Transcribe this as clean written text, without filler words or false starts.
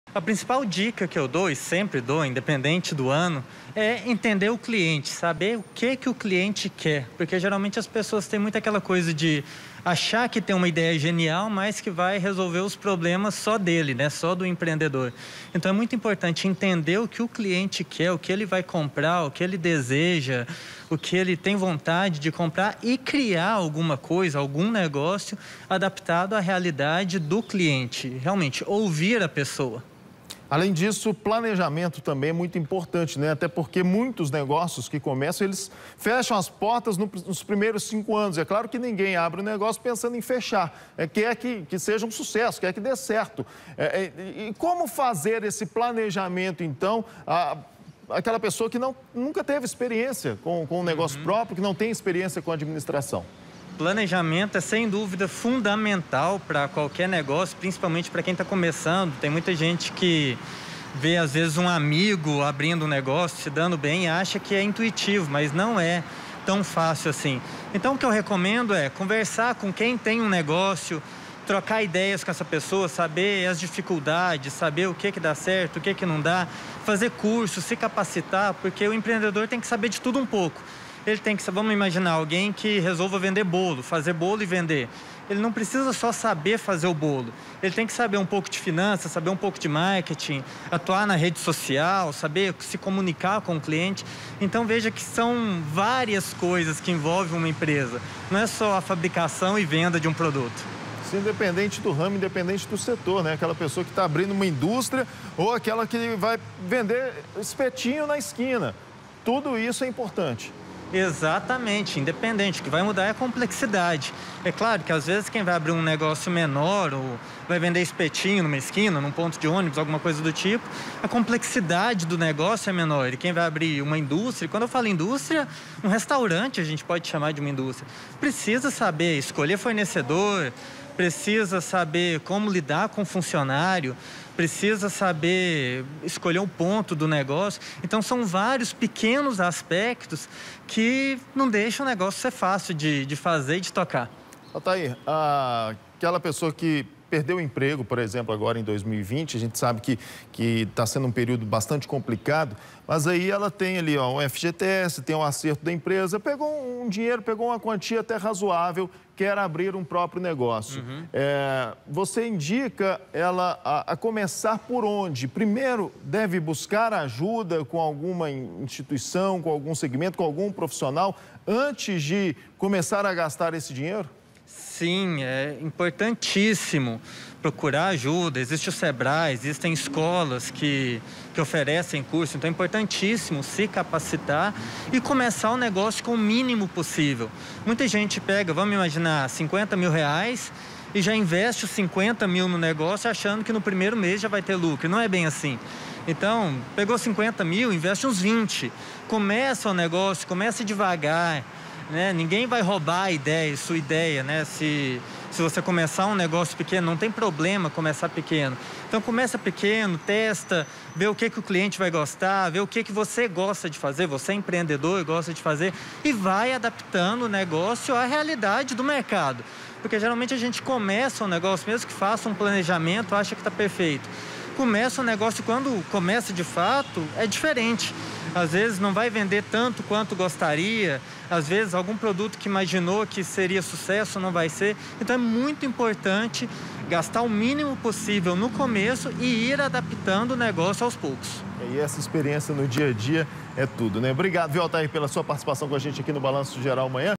A principal dica que eu dou, e sempre dou, independente do ano, é entender o cliente, saber o que o cliente quer. Porque geralmente as pessoas têm muito aquela coisa de achar que tem uma ideia genial, mas que vai resolver os problemas só dele, né? Só do empreendedor. Então é muito importante entender o que o cliente quer, o que ele vai comprar, o que ele deseja, o que ele tem vontade de comprar e criar alguma coisa, algum negócio adaptado à realidade do cliente. Realmente, ouvir a pessoa. Além disso, o planejamento também é muito importante, né? Até porque muitos negócios que começam, eles fecham as portas nos primeiros 5 anos. É claro que ninguém abre um negócio pensando em fechar. Quer que seja um sucesso, quer que dê certo. E como fazer esse planejamento, então, aquela pessoa que nunca teve experiência com um negócio próprio, que não tem experiência com administração? Planejamento é, sem dúvida, fundamental para qualquer negócio, principalmente para quem está começando. Tem muita gente que vê, às vezes, um amigo abrindo um negócio, se dando bem, e acha que é intuitivo, mas não é tão fácil assim. Então, o que eu recomendo é conversar com quem tem um negócio, trocar ideias com essa pessoa, saber as dificuldades, saber o que dá certo, o que não dá, fazer curso, se capacitar, porque o empreendedor tem que saber de tudo um pouco. Ele tem que, vamos imaginar, alguém que resolva vender bolo, fazer bolo e vender. Ele não precisa só saber fazer o bolo. Ele tem que saber um pouco de finanças, saber um pouco de marketing, atuar na rede social, saber se comunicar com o cliente. Então veja que são várias coisas que envolvem uma empresa. Não é só a fabricação e venda de um produto. Isso independente do ramo, independente do setor, né? Aquela pessoa que está abrindo uma indústria ou aquela que vai vender espetinho na esquina. Tudo isso é importante. Exatamente, independente. O que vai mudar é a complexidade. É claro que às vezes quem vai abrir um negócio menor ou vai vender espetinho numa esquina, num ponto de ônibus, alguma coisa do tipo, a complexidade do negócio é menor. E quem vai abrir uma indústria, quando eu falo indústria, um restaurante a gente pode chamar de uma indústria, precisa saber escolher fornecedor, precisa saber como lidar com o funcionário, precisa saber escolher um ponto do negócio. Então, são vários pequenos aspectos que não deixam o negócio ser fácil de fazer e de tocar. Altair, aquela pessoa que perdeu o emprego, por exemplo, agora em 2020, a gente sabe que está sendo um período bastante complicado, mas aí ela tem ali um FGTS, tem um acerto da empresa, pegou um dinheiro, pegou uma quantia até razoável, quer abrir um próprio negócio. Você indica ela a começar por onde? Primeiro, deve buscar ajuda com alguma instituição, com algum segmento, com algum profissional, antes de começar a gastar esse dinheiro? Sim, é importantíssimo procurar ajuda. Existe o Sebrae, existem escolas que oferecem curso, então é importantíssimo se capacitar e começar o negócio com o mínimo possível. Muita gente pega, vamos imaginar, 50 mil reais e já investe os 50 mil no negócio achando que no primeiro mês já vai ter lucro. Não é bem assim. Então, pegou 50 mil, investe uns 20. Começa o negócio, começa devagar. Né? Ninguém vai roubar a ideia, sua ideia, né? Se você começar um negócio pequeno, não tem problema começar pequeno. Então começa pequeno, testa, vê o que o cliente vai gostar, vê o que você gosta de fazer, você é empreendedor e gosta de fazer, e vai adaptando o negócio à realidade do mercado. Porque geralmente a gente começa um negócio, mesmo que faça um planejamento, acha que está perfeito. Começa o negócio, quando começa de fato, é diferente. Às vezes não vai vender tanto quanto gostaria, às vezes algum produto que imaginou que seria sucesso não vai ser. Então é muito importante gastar o mínimo possível no começo e ir adaptando o negócio aos poucos. E essa experiência no dia a dia é tudo, né? Obrigado, viu, Altair, pela sua participação com a gente aqui no Balanço Geral amanhã.